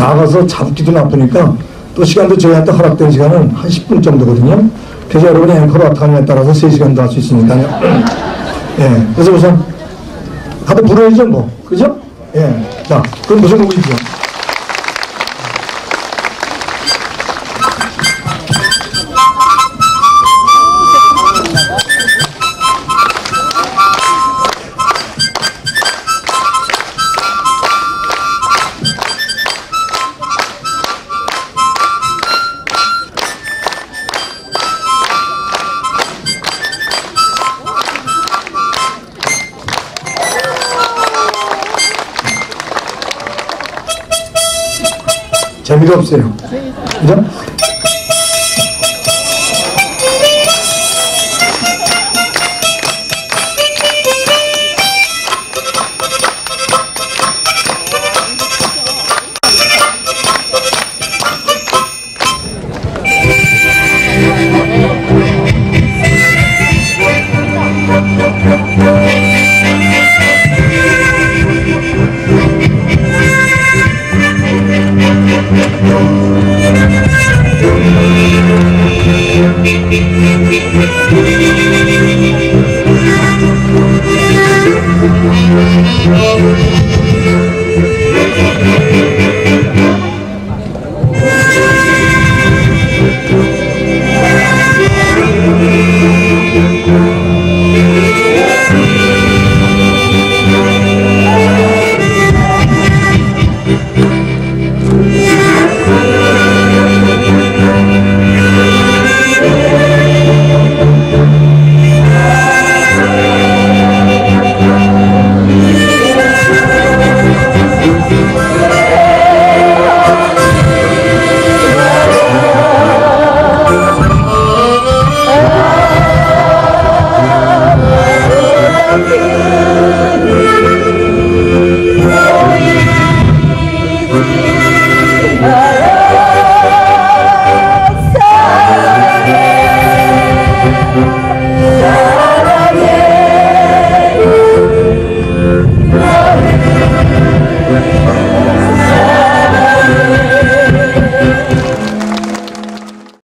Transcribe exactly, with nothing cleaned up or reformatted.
작아서 잡기도 나쁘니까 또 시간도 저희한테 허락된 시간은 한 십 분 정도거든요. 그래서 여러분이 앵커를 어떻게 하느냐에 따라서 세 시간도 할 수 있으니까요. 예, 그래서 우선 다들 불러야죠 뭐, 그죠? 예, 자, 그럼 무슨 곡이죠? 재미가 없어요. 그죠? Thank you.